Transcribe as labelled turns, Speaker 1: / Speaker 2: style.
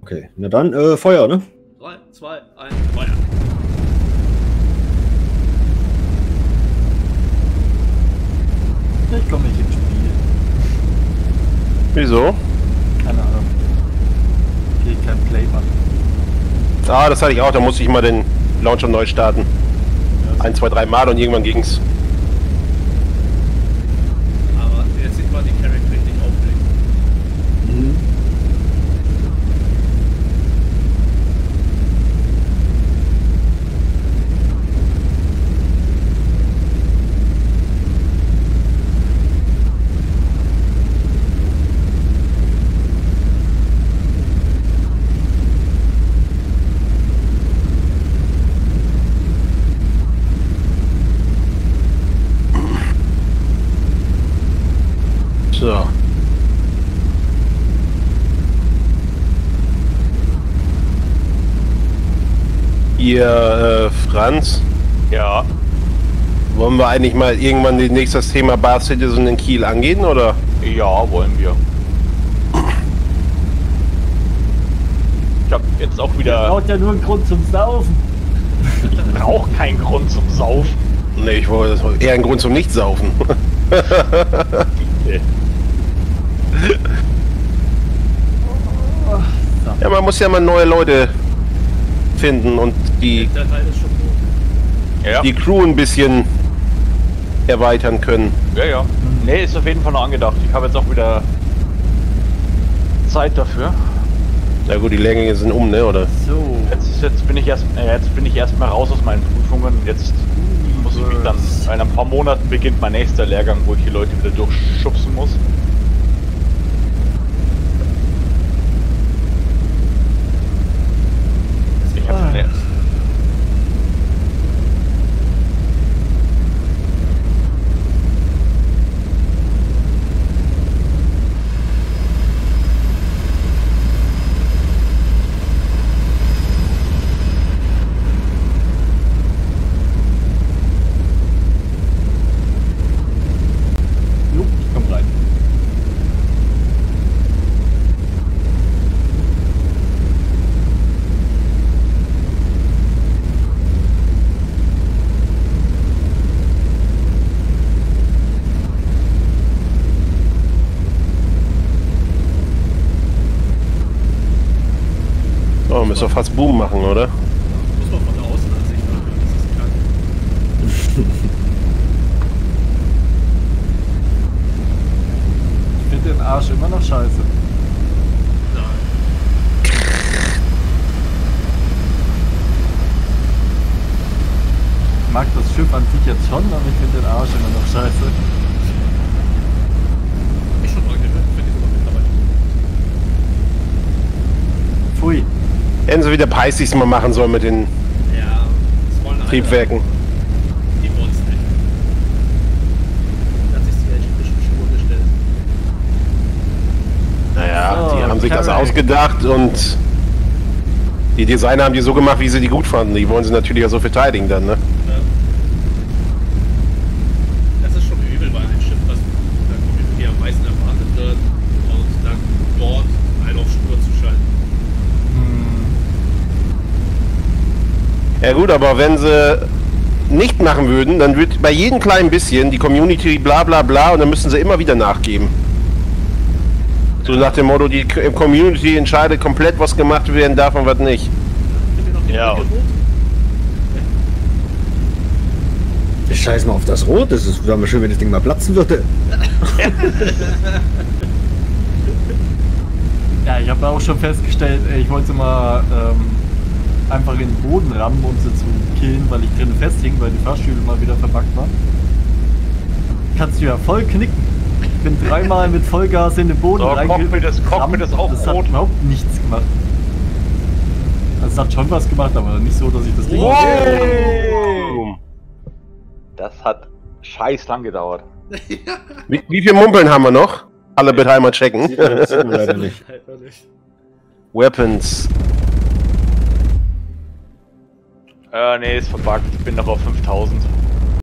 Speaker 1: Okay, na dann, Feuer, ne?
Speaker 2: 3, 2, 1, Feuer.
Speaker 3: Ich komme nicht ins Spiel.
Speaker 4: Wieso?
Speaker 3: Keine Ahnung. Okay, ich kann Play machen.
Speaker 4: Ah, das hatte ich auch, da musste ich mal den Launcher neu starten.
Speaker 3: Ja,
Speaker 4: 1, 2, 3 Mal und irgendwann ging's.
Speaker 2: Aber jetzt sieht man die Carrack richtig auflegen.
Speaker 1: Mhm.
Speaker 4: So. Ihr, Franz,
Speaker 5: Ja,
Speaker 4: wollen wir eigentlich mal irgendwann demnächst das Thema Bar Citizen in Kiel angehen, oder?
Speaker 5: ja, wollen wir. Ich hab jetzt auch wieder.
Speaker 3: braucht ja nur einen Grund zum Saufen.
Speaker 5: Ich brauche keinen Grund zum Saufen.
Speaker 4: Nee, ich wollte das war eher ein Grund zum Nichtsaufen. Ja, man muss ja mal neue Leute finden und die
Speaker 2: Der Teil ist schon gut.
Speaker 5: Ja,
Speaker 4: die Crew ein bisschen erweitern können.
Speaker 5: ja. Nee, ist auf jeden Fall noch angedacht. Ich habe jetzt auch wieder Zeit dafür.
Speaker 4: Na gut, die Lehrgänge sind um, ne, oder?
Speaker 3: So.
Speaker 5: Jetzt bin ich erst mal raus aus meinen Prüfungen. Jetzt muss ich mich dann, in ein paar Monaten beginnt mein nächster Lehrgang, wo ich die Leute wieder durchschubsen muss. Ich hab ne,
Speaker 3: Jo, ich komm rein.
Speaker 4: Oh, müssen wir fast Boom machen, oder?
Speaker 2: Muss man von der Außenansicht machen, das ist krank.
Speaker 3: Ich finde den Arsch immer noch scheiße.
Speaker 2: Nein.
Speaker 3: Ich mag das Schiff an sich jetzt schon, aber ich finde den Arsch immer noch scheiße.
Speaker 2: Ich schon mal gehört, finde ich sogar mittlerweile gut.
Speaker 3: Pfui.
Speaker 4: Hätten sie wieder Peißigs mal machen sollen mit den
Speaker 2: Ja, das wollen alle.
Speaker 4: Triebwerken.
Speaker 2: Die wollen es nicht. Da hat sich die echt ein bisschen Schuhe gestellt.
Speaker 4: Naja,
Speaker 3: So,
Speaker 4: die haben sich das
Speaker 3: Carrack.
Speaker 4: ausgedacht und die Designer haben die so gemacht, wie sie die gut fanden. Die wollen sie natürlich auch so verteidigen dann, ne?
Speaker 2: Das ist schon übel bei einem Schiff, das der Community am meisten erwartet wird und dann dort einen auf Spur zu schalten.
Speaker 4: Ja gut, aber wenn sie nicht machen würden, dann wird bei jedem kleinen bisschen die Community bla bla bla und dann müssen sie immer wieder nachgeben. So nach dem Motto, die Community entscheidet komplett, was gemacht werden darf und was nicht.
Speaker 2: Habt ihr noch die
Speaker 5: Ja,
Speaker 2: Brücke
Speaker 5: und-
Speaker 2: rot?
Speaker 1: Wir scheißen mal auf das Rot, das ist, wäre mal schön, wenn das Ding mal platzen würde.
Speaker 3: Ja, ich habe auch schon festgestellt, ich wollte mal einfach in den Boden rammen, um sie zu killen, weil ich drinnen festhing, weil die Fahrstühle mal wieder verbuggt waren. Kannst du ja voll knicken. Ich bin dreimal mit Vollgas in den Boden
Speaker 5: So, Cockpit ist auch
Speaker 3: Das hat
Speaker 5: rot.
Speaker 3: überhaupt nichts gemacht. Also es hat schon was gemacht, aber nicht so, dass ich das Ding...
Speaker 4: Boom.
Speaker 5: Das hat scheiß lang gedauert.
Speaker 4: Wie viel Mumpeln haben wir noch? Alle bitte einmal checken.
Speaker 1: Sieht man leider nicht.
Speaker 2: Leider nicht.
Speaker 4: Weapons.
Speaker 5: Nee, ist verbuggt. Ich bin noch auf 5000.